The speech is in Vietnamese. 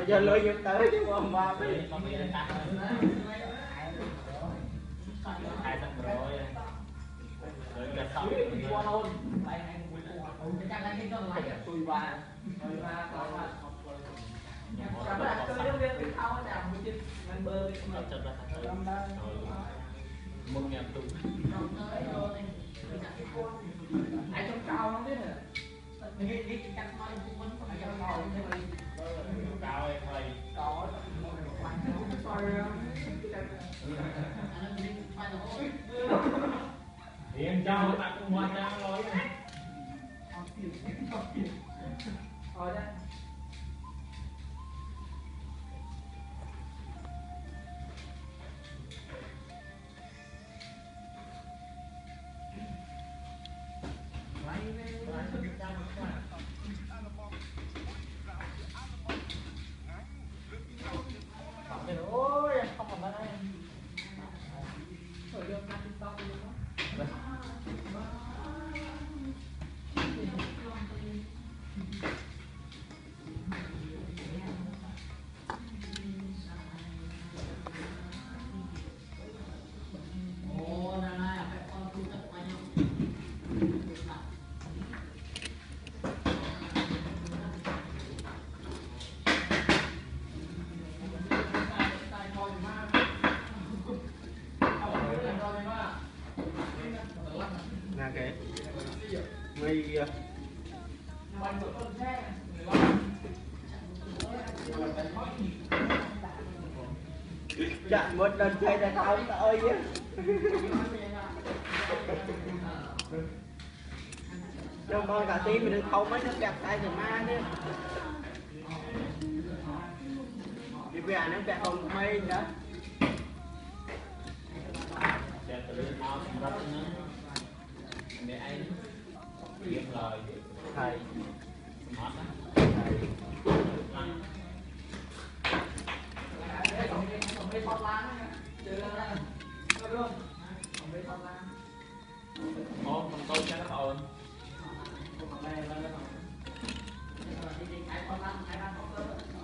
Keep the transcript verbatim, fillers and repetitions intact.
giờ lôi vô tới chứ không ba biết hai tầng rồi rồi gạt xong qua luôn chắc là cái con lại tôi ba tôi ba có mà các bạn chơi nó viên cái thao nào mới chứ ăn bơ mà chật ra thật một ngàn tụ ai trong cao không biết hả cái cái cắt nó cũng vẫn còn trong cao thế mà cao em ơi có thì em cho các bạn cũng ngoan ra nói thôi đấy ôi không còn đây khởi được năm sau đi nữa là cái mây chặn một lần chơi là tháo ơi chứ cho con cả tí mình đừng không mấy nó kẹt tay rồi ma chứ đi về nó kẹt không mây nữa để anh kiếm lời thầy ngọt á thầy không biết thoát lan chưa có luôn không biết thoát lan ô còn tôi cho nó ồn còn đây là nó đi đi cái thoát lan cái lan thoát